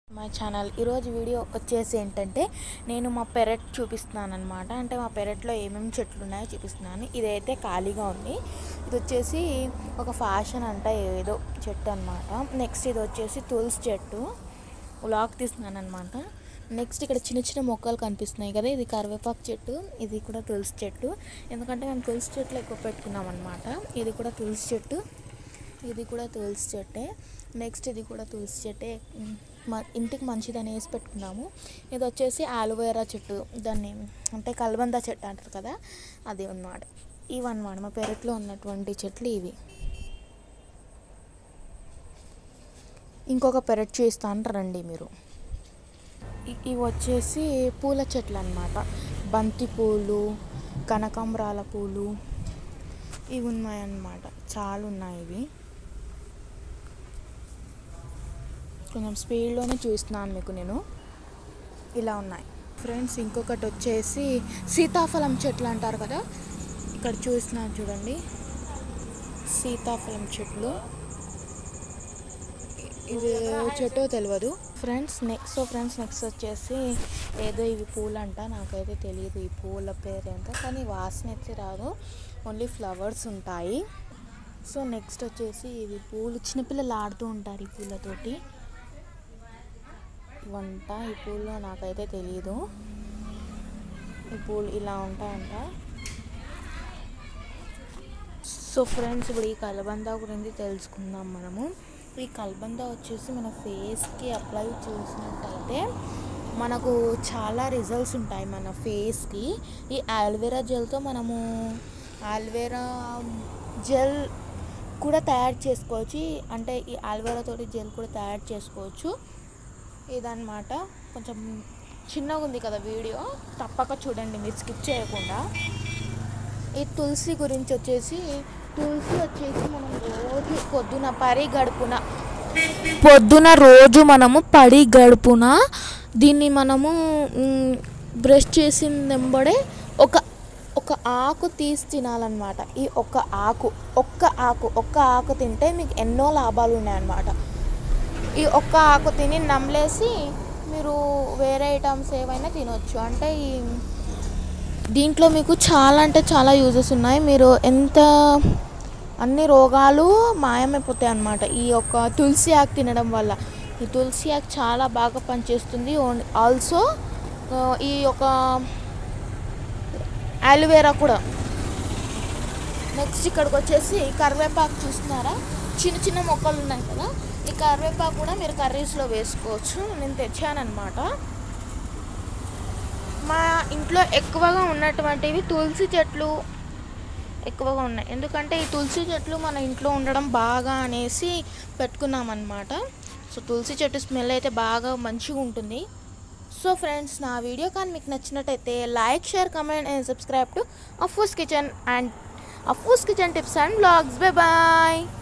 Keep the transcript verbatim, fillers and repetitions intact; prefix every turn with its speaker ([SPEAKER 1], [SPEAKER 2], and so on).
[SPEAKER 1] My channel ఈరోజు video వచ్చేసి ఏంటంటే నేను మా పెరట్ చూపిస్తున్నాను అనమాట. అంటే మా పెరట్లో ఏమేమి చెట్లు ఉన్నాయో చూపిస్తున్నాను. ఇదైతే ఖాళీగా ఉంది. ఇది వచ్చేసి ఒక ఫ్యాషన్ అంట ఏదో చెట్టు అనమాట. నెక్స్ట్ ఇది వచ్చేసి తులసి చెట్టు వ్లాగ్ తీస్తున్నాను అనమాట. నెక్స్ట్ ఇక్కడ చిన్న చిన్న మొక్కలు కనిపిస్తున్నాయి కదా, ఇది కరివేపాకు చెట్టు, ఇది కూడా తులసి చెట్టు. ఎందుకంటే మేము తులసి చెట్లు ఎక్కువ పెట్టుకున్నాం అనమాట. ఇది కూడా తులసి చెట్టు, ఇది కూడా తులసి చెట్టే. నెక్స్ట్ ఇది కూడా తులసి చెట్టే, ఇంటికి మంచిదని వేసి పెట్టుకున్నాము. ఇది వచ్చేసి ఆలోవేరా చెట్టు, దాన్ని అంటే కల్బంద చెట్టు అంటారు కదా, అది అన్నమాట. ఇవన్నమాట మా పెరట్లో ఉన్నటువంటి చెట్లు ఇవి. ఇంకొక పెరట్ చూస్తా అంటారండి మీరు. ఇవి వచ్చేసి పూల చెట్లు అన్నమాట. బంతి పూలు, కనకాంబరాల పూలు ఇవి ఉన్నాయన్నమాట. చాలా ఉన్నాయి. ఇవి కొంచెం స్పీడ్లోనే చూస్తున్నాను మీకు నేను. ఇలా ఉన్నాయి ఫ్రెండ్స్. ఇంకొకటి వచ్చేసి సీతాఫలం చెట్లు అంటారు కదా, ఇక్కడ చూస్తున్నాను చూడండి, సీతాఫలం చెట్లు. ఇది చెట్టో తెలియదు friends. Next so friends next వచ్చేసి ఏదో ఇవి పూలు అంట, నాకైతే తెలియదు ఈ పూల పేరు ఎంత, కానీ వాసన అయితే రాదు, ఓన్లీ ఫ్లవర్స్ ఉంటాయి. సో నెక్స్ట్ వచ్చేసి ఇవి పూలు, చిన్నపిల్లలు ఆడుతూ ఉంటారు ఈ పూలతోటి. వంట ఈ పూలు నాకైతే తెలియదు, ఈ పూలు ఇలా ఉంటాయంట. సో ఫ్రెండ్స్ ఇప్పుడు ఈ కలబంద గురించి తెలుసుకుందాం మనము. ఈ కలబంద వచ్చేసి మన ఫేస్కి అప్లై చేసినట్టయితే మనకు చాలా రిజల్ట్స్ ఉంటాయి మన ఫేస్కి. ఈ ఆలోవేరా జెల్తో మనము ఆలోవేరా జెల్ కూడా తయారు చేసుకోవచ్చు. అంటే ఈ ఆలోవేరా తోటి జెల్ కూడా తయారు చేసుకోవచ్చు. ఇదన్నమాట. కొంచెం చిన్నగా ఉంది కదా వీడియో, తప్పక చూడండి మీరు స్కిప్ చేయకుండా. ఈ తులసి గురించి వచ్చేసి, తులసి వచ్చేసి మనం రోజు పొద్దున పడి గడుపున పొద్దున రోజు మనము పడి గడుపున దీన్ని మనము బ్రష్ చేసిన వెంబడే ఒక ఒక ఆకు తీసి తినాలన్నమాట. ఈ ఒక్క ఆకు ఒక్క ఆకు ఒక్క ఆకు తింటే మీకు ఎన్నో లాభాలు ఉన్నాయన్నమాట. ఈ ఒక్క ఆకు తిని నమ్మలేసి మీరు వేరే ఐటమ్స్ ఏవైనా తినొచ్చు. అంటే ఈ దీంట్లో మీకు చాలా అంటే చాలా యూజెస్ ఉన్నాయి. మీరు ఎంత అన్ని రోగాలు మాయమైపోతాయి అన్నమాట ఈ యొక్క తులసి ఆకు తినడం వల్ల. ఈ తులసి ఆకు చాలా బాగా పనిచేస్తుంది. ఆల్సో ఈ యొక్క ఆలోవేరా కూడా. నెక్స్ట్ ఇక్కడికి వచ్చేసి కరివేపాకు చూస్తున్నారా, చిన్న చిన్న మొక్కలు ఉన్నాయి కదా, ఈ కరివేపాకు కూడా మీరు కర్రీస్లో వేసుకోవచ్చు. నేను తెచ్చానమాట. మా ఇంట్లో ఎక్కువగా ఉన్నటువంటివి తులసి చెట్లు ఎక్కువగా ఉన్నాయి. ఎందుకంటే ఈ తులసి చెట్లు మన ఇంట్లో ఉండడం బాగా అనేసి పెట్టుకున్నామన్నమాట. సో తులసి చెట్టు స్మెల్ అయితే బాగా మంచిగా ఉంటుంది. సో ఫ్రెండ్స్ నా వీడియో కానీ మీకు నచ్చినట్టయితే like, share, comment and subscribe to Afoos kitchen and Afoos kitchen tips and blogs. Bye bye.